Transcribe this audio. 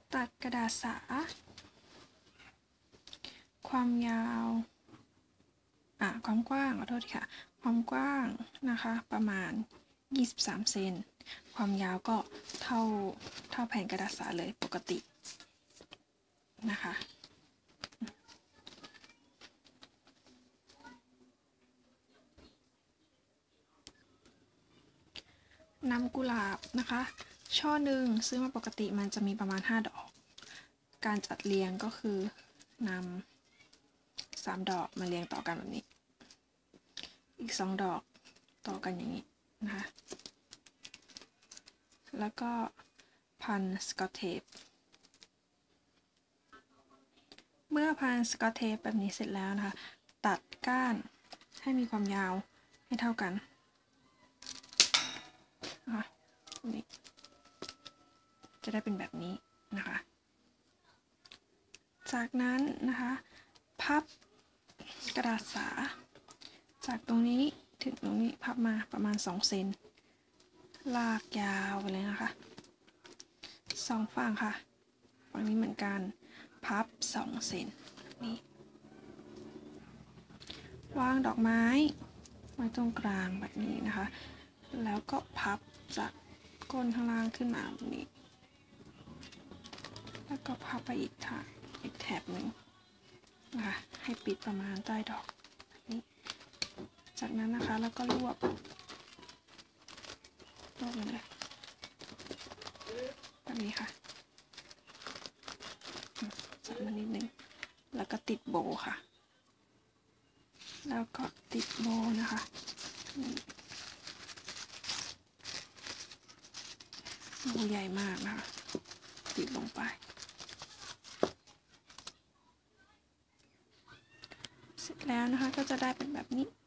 ตัดกระดาษสาความยาวความกว้างขอโทษค่ะความกว้างนะคะประมาณ23 เซนความยาวก็เท่าแผ่นกระดาษสาเลยปกตินะคะน้ำกุหลาบนะคะช่อหนึ่งซื้อมาปกติมันจะมีประมาณ5 ดอกการจัดเรียงก็คือนำ3 ดอกมาเรียงต่อกันแบบนี้อีก2 ดอกต่อกันอย่างนี้นะคะแล้วก็พันสกอตเทปเมื่อพันสกอตเทปแบบนี้เสร็จแล้วนะคะตัดก้านให้มีความยาวให้เท่ากันนะคะนี่จะได้เป็นแบบนี้นะคะจากนั้นนะคะพับกระดาษสาจากตรงนี้ถึงตรงนี้พับมาประมาณ2 เซนลากยาวไปเลยนะคะ2 ฝั่งค่ะฝั่งนี้เหมือนกันพับ2 เซนนี่วางดอกไม้ไว้ตรงกลางแบบนี้นะคะแล้วก็พับจากก้นข้างล่างขึ้นมาแบบนี้แล้วก็พับไปอีกแถบหนึ่งนะคะให้ปิดประมาณใต้ดอกแบบนี้จากนั้นนะคะแล้วก็รวบเลยแบบนี้ค่ะจับมานิดนึงแล้วก็ติดโบค่ะแล้วก็ติดโบนะคะโบใหญ่มากนะคะติดลงไปเสร็จแล้วนะคะก็จะได้เป็นแบบนี้